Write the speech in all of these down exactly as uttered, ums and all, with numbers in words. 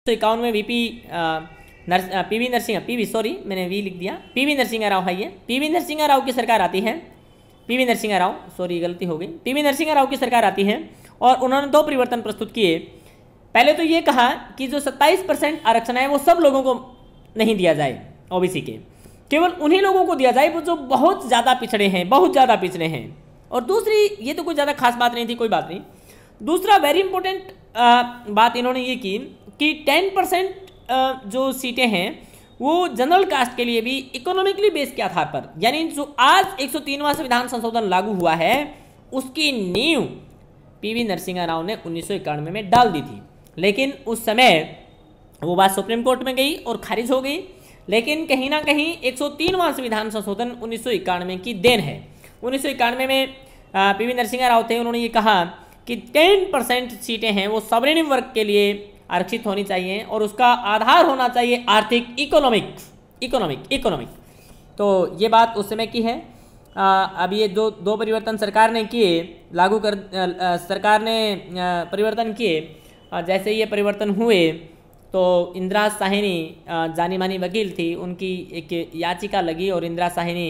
तो इक्यावन में वीपी नर्स पीवी नरसिंह पीवी सॉरी मैंने वी लिख दिया पीवी नरसिंह राव है। ये पीवी नरसिंह राव की सरकार आती है। पीवी नरसिंह राव सॉरी गलती हो गई पीवी नरसिंह राव की सरकार आती है और उन्होंने दो परिवर्तन प्रस्तुत किए। पहले तो ये कहा कि जो सत्ताईस परसेंट आरक्षण है वो सब लोगों को नहीं दिया जाए, ओबीसी के केवल उन्हीं लोगों को दिया जाए वो जो बहुत ज़्यादा पिछड़े हैं, बहुत ज़्यादा पिछड़े हैं। और दूसरी, ये तो कोई ज़्यादा खास बात नहीं थी, कोई बात नहीं। दूसरा वेरी इंपॉर्टेंट बात इन्होंने ये की कि टेन परसेंट जो सीटें हैं वो जनरल कास्ट के लिए भी इकोनॉमिकली बेस के आधार पर, यानी जो आज एक सौ तीनवां संविधान संशोधन लागू हुआ है उसकी नींव पीवी नरसिंह राव ने उन्नीस सौ इक्यानवे में डाल दी थी। लेकिन उस समय वो बात सुप्रीम कोर्ट में गई और खारिज हो गई। लेकिन कहीं ना कहीं एक सौ तीनवां संविधान संशोधन उन्नीस सौ इक्यानवे की देन है। उन्नीस सौ इक्यानवे में पीवी नरसिंह राव थे, उन्होंने ये कहा कि टेन परसेंट सीटें हैं वो सवर्णिम वर्ग के लिए आरक्षित होनी चाहिए और उसका आधार होना चाहिए आर्थिक, इकोनॉमिक इकोनॉमिक इकोनॉमिक तो ये बात उस समय की है। आ, अब ये दो दो परिवर्तन सरकार ने किए, लागू कर आ, सरकार ने आ, परिवर्तन किए। जैसे ये परिवर्तन हुए तो इंदिरा साहिनी जानी मानी वकील थी, उनकी एक याचिका लगी और इंदिरा साहिनी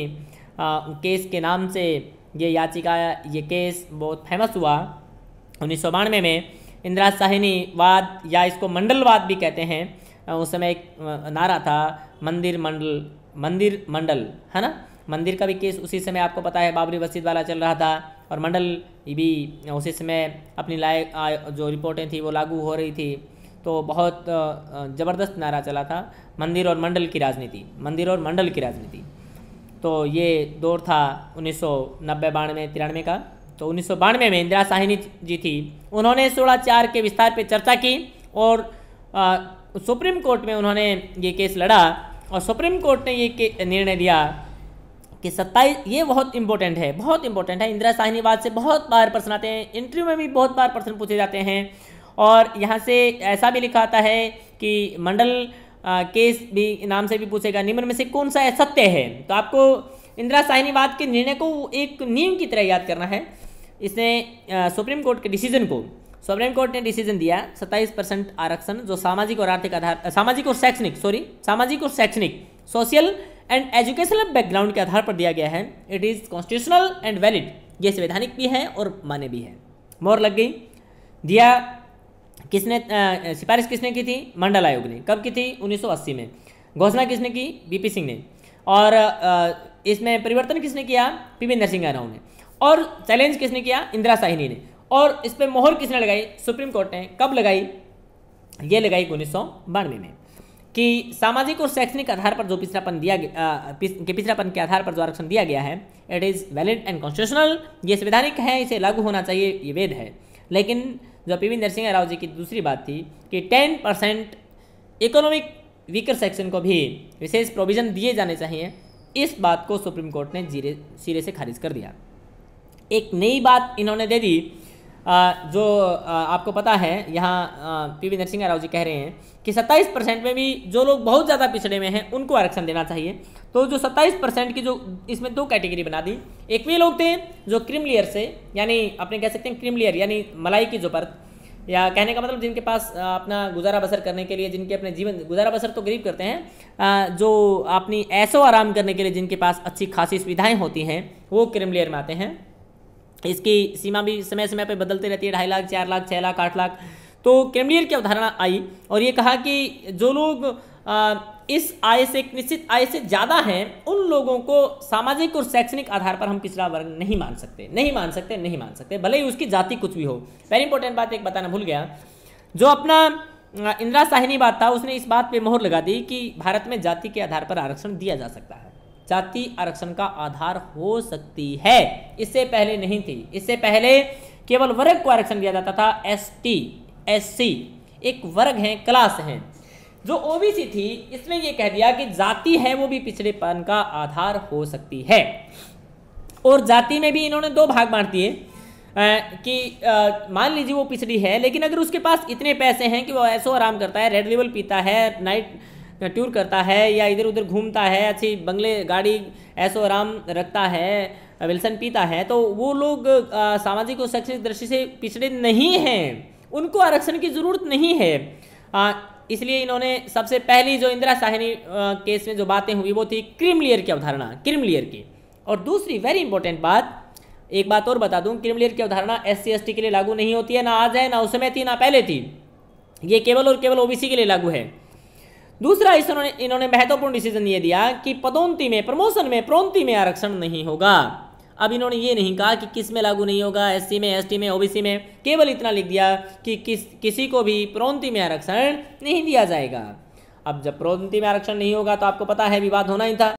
केस के नाम से ये याचिका, ये केस बहुत फेमस हुआ। उन्नीस सौ बानवे में इंदिरा साहिनी वाद या इसको मंडलवाद भी कहते हैं, उस समय एक नारा था मंदिर मंडल मंदिर मंडल है ना। मंदिर का भी केस उसी समय आपको पता है बाबरी मस्जिद वाला चल रहा था और मंडल भी उसी समय अपनी लायक जो रिपोर्टें थी वो लागू हो रही थी। तो बहुत ज़बरदस्त नारा चला था, मंदिर और मंडल की राजनीति, मंदिर और मंडल की राजनीति। तो ये दौर था उन्नीस सौ नब्बे बानवे तिरानवे का। तो उन्नीस सौ बानवे में इंदिरा साहिनी जी थी, उन्होंने सोलह चार के विस्तार पे चर्चा की और आ, सुप्रीम कोर्ट में उन्होंने ये केस लड़ा और सुप्रीम कोर्ट ने ये निर्णय दिया कि सत्ताईस, ये बहुत इंपॉर्टेंट है, बहुत इंपॉर्टेंट है। इंदिरा साहिनीवाद से बहुत बार प्रश्न आते हैं, इंटरव्यू में भी बहुत बार प्रश्न पूछे जाते हैं और यहाँ से ऐसा भी लिखा आता है कि मंडल आ, केस भी नाम से भी पूछेगा, निम्न में से कौन सा सत्य है। तो आपको इंदिरा साहिनीवाद के निर्णय को एक नियम की तरह याद करना है। इसने सुप्रीम कोर्ट के डिसीजन को, सुप्रीम कोर्ट ने डिसीजन दिया सत्ताईस परसेंट आरक्षण जो सामाजिक और आर्थिक आधार, सामाजिक और शैक्षणिक सॉरी सामाजिक और शैक्षणिक सोशल एंड एजुकेशनल बैकग्राउंड के आधार पर दिया गया है। It is constitutional and valid, ये संवैधानिक भी है और मान्य भी है। मोहर लग गई। दिया किसने, आ, सिफारिश किसने की थी? मंडल आयोग ने। कब की थी? उन्नीस सौ अस्सी में। घोषणा किसने की? बीपी सिंह ने। और आ, इसमें परिवर्तन किसने किया? पीवी नरसिंह राव ने। और चैलेंज किसने किया? इंदिरा साहिनी ने। और इस पर मोहर किसने लगाई? सुप्रीम कोर्ट ने। कब लगाई? ये लगाई उन्नीस सौ बानवे में कि सामाजिक और शैक्षणिक आधार पर जो पिछड़ापन दिया गया, के पिछड़ापन के आधार पर जो आरक्षण दिया गया है it is valid and constitutional, ये संवैधानिक है, इसे लागू होना चाहिए, ये वेद है। लेकिन जो पीवी नरसिंह राव जी की दूसरी बात थी कि ten percent economic weaker section को भी विशेष प्रोविजन दिए जाने चाहिए, इस बात को सुप्रीम कोर्ट ने जीरे सिरे से खारिज कर दिया। एक नई बात इन्होंने दे दी, आ, जो आ, आपको पता है, यहाँ पीवी नरसिंह राव जी कह रहे हैं कि सत्ताईस परसेंट में भी जो लोग बहुत ज़्यादा पिछड़े में हैं उनको आरक्षण देना चाहिए। तो जो सत्ताईस परसेंट की जो इसमें दो कैटेगरी बना दी। एक वे लोग थे जो क्रीम लेयर से, यानी अपने कह सकते हैं क्रीम लेयर यानी मलाई की जो परत, या कहने का मतलब जिनके पास अपना गुजारा बसर करने के लिए, जिनके अपने जीवन गुजारा बसर तो गरीब करते हैं, जो अपनी ऐशो आराम करने के लिए जिनके पास अच्छी खासी सुविधाएँ होती हैं वो क्रीम लेयर में आते हैं। इसकी सीमा भी समय समय पर बदलती रहती है, ढाई लाख, चार लाख, छः लाख, आठ लाख। तो क्रीमिलियर की अवधारणा आई और ये कहा कि जो लोग आ, इस आय से, निश्चित आय से ज़्यादा हैं, उन लोगों को सामाजिक और शैक्षणिक आधार पर हम पिछड़ा वर्ग नहीं मान सकते, नहीं मान सकते, नहीं मान सकते, भले ही उसकी जाति कुछ भी हो। वेरी इंपॉर्टेंट बात एक बताना भूल गया, जो अपना इंदिरा साहिनी बात था उसने इस बात पे मोहर लगा दी कि भारत में जाति के आधार पर आरक्षण दिया जा सकता है, जाति आरक्षण का आधार हो सकती है। इससे पहले नहीं थी, इससे पहले केवल वर्ग को आरक्षण दिया जाता था। एस टी, एस सी एक वर्ग है, क्लास है। जो ओबीसी थी इसने ये कह दिया कि जाति है वो भी पिछड़ेपन का आधार हो सकती है। और जाति में भी इन्होंने दो भाग बांट दिए कि मान लीजिए वो पिछड़ी है, लेकिन अगर उसके पास इतने पैसे हैं कि वो ऐसो आराम करता है, रेड लेवल पीता है, नाइट टूर करता है या इधर उधर घूमता है, अच्छी बंगले गाड़ी ऐसो आराम रखता है, विल्सन पीता है, तो वो लोग सामाजिक और शैक्षणिक दृष्टि से पिछड़े नहीं हैं, उनको आरक्षण की जरूरत नहीं है। आ, इसलिए इन्होंने सबसे पहली जो इंदिरा साहनी केस में जो बातें हुई वो थी क्रीमलेयर की अवधारणा, क्रीमलेयर की। और दूसरी वेरी इंपॉर्टेंट बात, एक बात और बता दूं, क्रीमलेयर की अवधारणा एस सी एस टी के लिए लागू नहीं होती है, ना आज है, ना उस समय थी, ना पहले थी। ये केवल और केवल ओबीसी के लिए लागू है। दूसरा, इस इन्होंने इन्होंने महत्वपूर्ण डिसीजन ये दिया कि पदोन्नति में, प्रमोशन में, प्रोन्नति में आरक्षण नहीं होगा। अब इन्होंने ये नहीं कहा कि किस में लागू नहीं होगा, एससी में, एसटी में, ओबीसी में, केवल इतना लिख दिया कि किस किसी को भी प्रोन्नति में आरक्षण नहीं दिया जाएगा। अब जब प्रोन्नति में आरक्षण नहीं होगा तो आपको पता है विवाद होना ही था।